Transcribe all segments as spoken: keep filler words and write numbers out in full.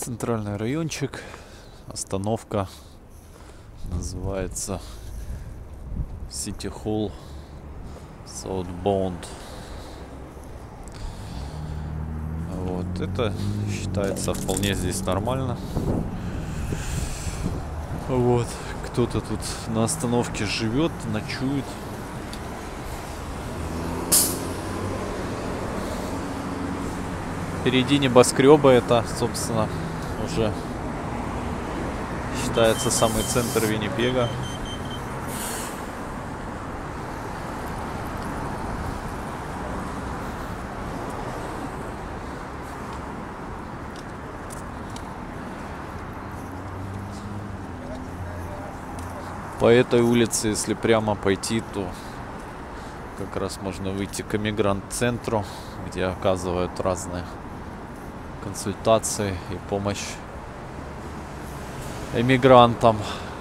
Центральный райончик. Остановка называется City Hall Southbound. Вот это считается вполне здесь нормально. Вот кто-то тут на остановке живет, ночует. Впереди небоскреба, это, собственно, уже считается самый центр Виннипега. По этой улице, если прямо пойти, то как раз можно выйти к Эмигрант-центру, где оказывают разные консультации и помощь эмигрантам.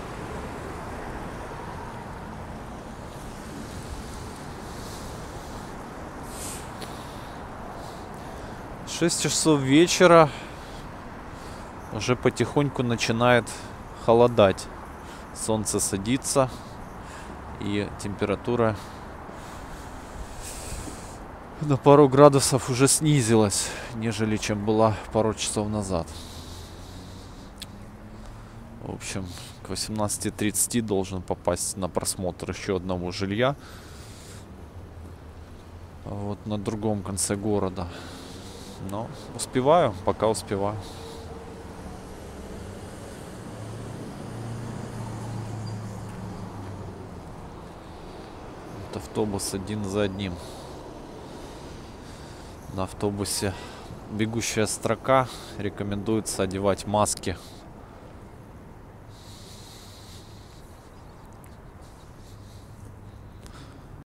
шесть часов вечера, уже потихоньку начинает холодать. Солнце садится, и температура на пару градусов уже снизилась, нежели чем была пару часов назад. В общем, к восемнадцати тридцати должен попасть на просмотр еще одного жилья. Вот на другом конце города. Но успеваю, пока успеваю. Вот автобус один за одним. На автобусе бегущая строка: рекомендуется одевать маски